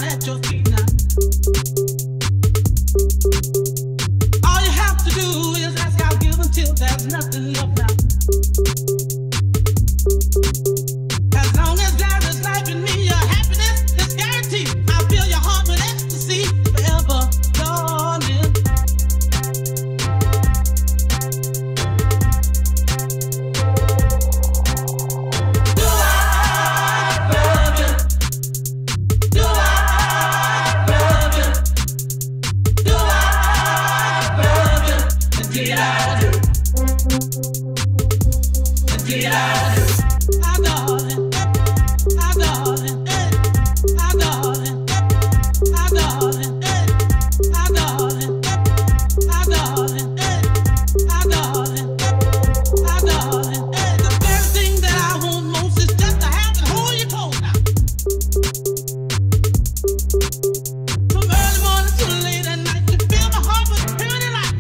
down at your feet now. All you have to do is ask, I'll give until there's nothing left now. As long as there is life in me, your happiness is guaranteed. I fill your heart with ecstasy forever, darling. Do I love you? Do I love you? Do I love you? Indeed I do. Indeed I do. My darling, my darling, my darling, my darling, my darling, my darling, my darling, my darling. The very thing that I want most is just to have and hold you close now. From early morning to late at night, you fill my heart with purity light.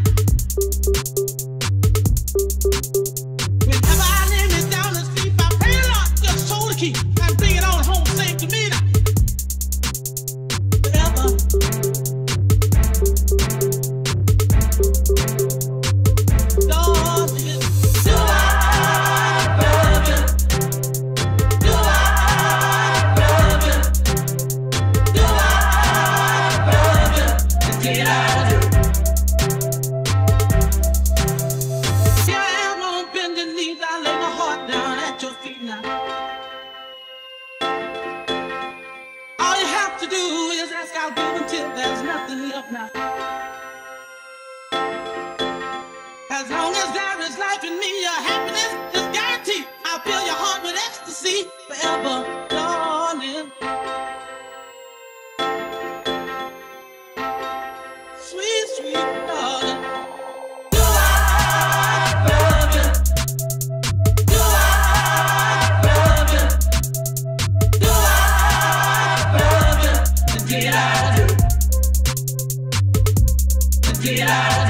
Whenever I lay me down to sleep, I pray the Lord just soul to keep and bring it on home safe to me now. Forever. Darling, do I love you? Do I love you? Do I love you? Indeed I do. Here I am on bended knees, I lay my heart down at your feet now. All you have to do is ask, I'll give until there's nothing left now. As long as there is life in me, your happiness is guaranteed. I'll fill your heart with ecstasy forever, darling. Sweet, sweet darling. Do I love you? Do I love you? Do I love you? Indeed I do. Indeed I do.